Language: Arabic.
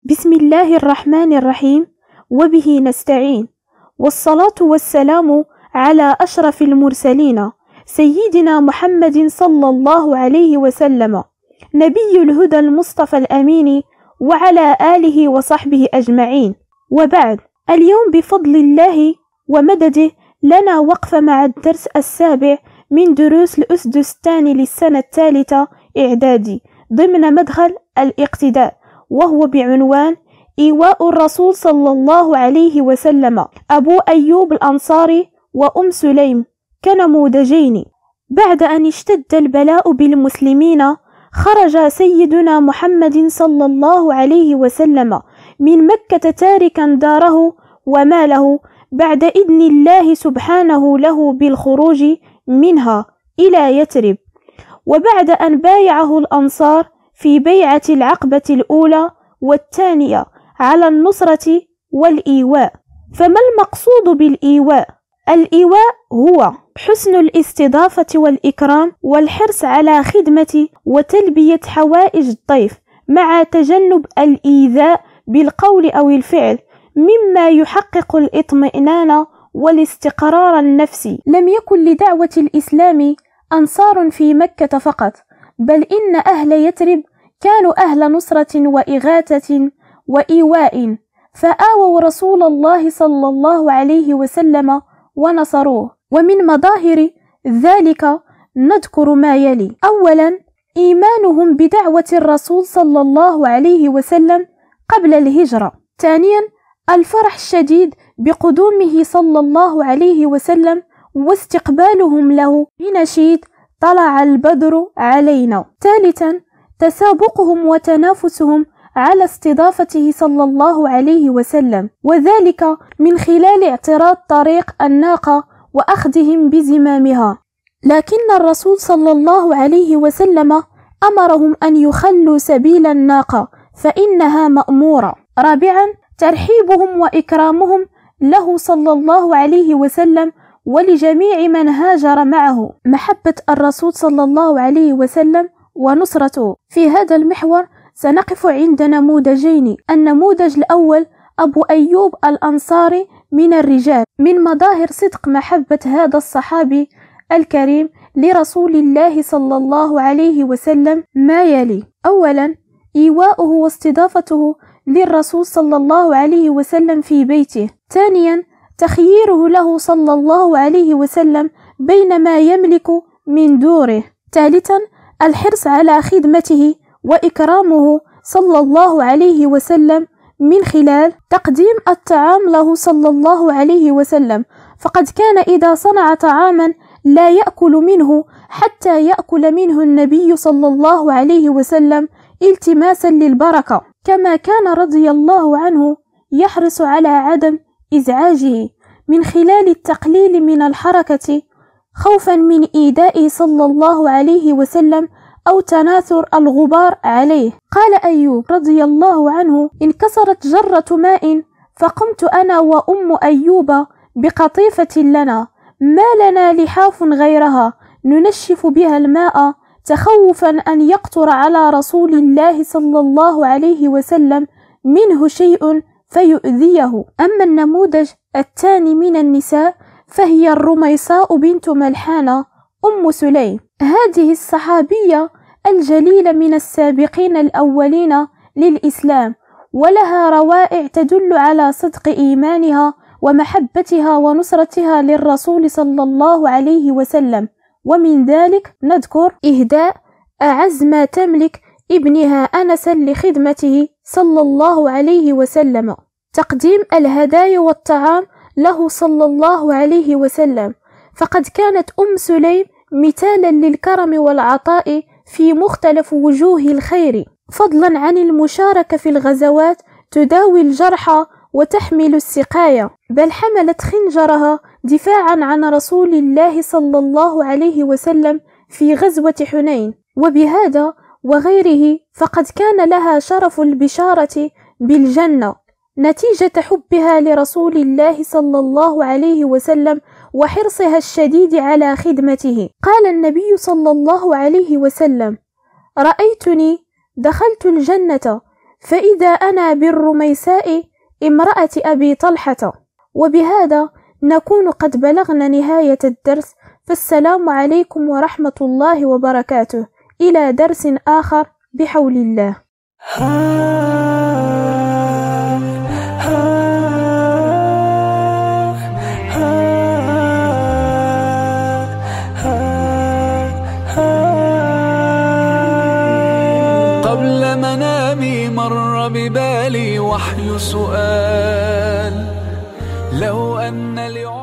بسم الله الرحمن الرحيم، وبه نستعين، والصلاة والسلام على أشرف المرسلين سيدنا محمد صلى الله عليه وسلم، نبي الهدى المصطفى الأمين، وعلى آله وصحبه أجمعين. وبعد، اليوم بفضل الله ومدده لنا وقفة مع الدرس السابع من دروس الأسدس الثاني للسنة الثالثة إعدادي ضمن مدخل الاقتداء، وهو بعنوان إيواء الرسول صلى الله عليه وسلم أبو أيوب الأنصاري وأم سليم كنموذجين. بعد أن اشتد البلاء بالمسلمين، خرج سيدنا محمد صلى الله عليه وسلم من مكة تاركا داره وماله بعد إذن الله سبحانه له بالخروج منها إلى يثرب، وبعد أن بايعه الأنصار في بيعة العقبة الأولى والثانية على النصرة والإيواء. فما المقصود بالإيواء؟ الإيواء هو حسن الاستضافة والإكرام والحرص على خدمة وتلبية حوائج الضيف مع تجنب الإيذاء بالقول أو الفعل، مما يحقق الإطمئنان والاستقرار النفسي. لم يكن لدعوة الإسلام أنصار في مكة فقط، بل إن أهل يثرب كانوا أهل نصرة وإغاثة وإيواء، فآووا رسول الله صلى الله عليه وسلم ونصروه. ومن مظاهر ذلك نذكر ما يلي: أولا، إيمانهم بدعوة الرسول صلى الله عليه وسلم قبل الهجرة. ثانيا، الفرح الشديد بقدومه صلى الله عليه وسلم واستقبالهم له بنشيد طلع البدر علينا. ثالثا، تسابقهم وتنافسهم على استضافته صلى الله عليه وسلم، وذلك من خلال اعتراض طريق الناقة وأخذهم بزمامها، لكن الرسول صلى الله عليه وسلم أمرهم أن يخلوا سبيل الناقة فإنها مأمورة. رابعا، ترحيبهم وإكرامهم له صلى الله عليه وسلم ولجميع من هاجر معه، محبة الرسول صلى الله عليه وسلم ونصرته. في هذا المحور سنقف عند نموذجين. النموذج الأول أبو أيوب الأنصاري من الرجال. من مظاهر صدق محبة هذا الصحابي الكريم لرسول الله صلى الله عليه وسلم ما يلي: أولا، إيواؤه واستضافته للرسول صلى الله عليه وسلم في بيته. ثانيا، تخييره له صلى الله عليه وسلم بين ما يملك من دوره. ثالثا، الحرص على خدمته وإكرامه صلى الله عليه وسلم من خلال تقديم الطعام له صلى الله عليه وسلم، فقد كان إذا صنع طعاما لا يأكل منه حتى يأكل منه النبي صلى الله عليه وسلم التماسا للبركة، كما كان رضي الله عنه يحرص على عدم إزعاجه من خلال التقليل من الحركة خوفا من إيذائه صلى الله عليه وسلم أو تناثر الغبار عليه. قال أيوب رضي الله عنه: انكسرت جرة ماء فقمت أنا وأم أيوب بقطيفة لنا، ما لنا لحاف غيرها ننشف بها الماء تخوفا أن يقطر على رسول الله صلى الله عليه وسلم منه شيء فيؤذيه. أما النموذج الثاني من النساء فهي الرميصاء بنت ملحانة أم سليم. هذه الصحابية الجليلة من السابقين الأولين للإسلام، ولها روائع تدل على صدق إيمانها ومحبتها ونصرتها للرسول صلى الله عليه وسلم. ومن ذلك نذكر إهداء أعز ما تملك ابنها أنسا لخدمته صلى الله عليه وسلم، تقديم الهدايا والطعام له صلى الله عليه وسلم، فقد كانت أم سليم مثالا للكرم والعطاء في مختلف وجوه الخير، فضلا عن المشاركة في الغزوات، تداوي الجرحى وتحمل السقاية، بل حملت خنجرها دفاعا عن رسول الله صلى الله عليه وسلم في غزوة حنين. وبهذا وغيره فقد كان لها شرف البشارة بالجنة نتيجة حبها لرسول الله صلى الله عليه وسلم وحرصها الشديد على خدمته. قال النبي صلى الله عليه وسلم: رأيتني دخلت الجنة فإذا أنا بالرميساء امرأة أبي طلحة. وبهذا نكون قد بلغنا نهاية الدرس، فالسلام عليكم ورحمة الله وبركاته، إلى درس آخر بحول الله. قبل منامي مر ببالي وحي سؤال، لو أن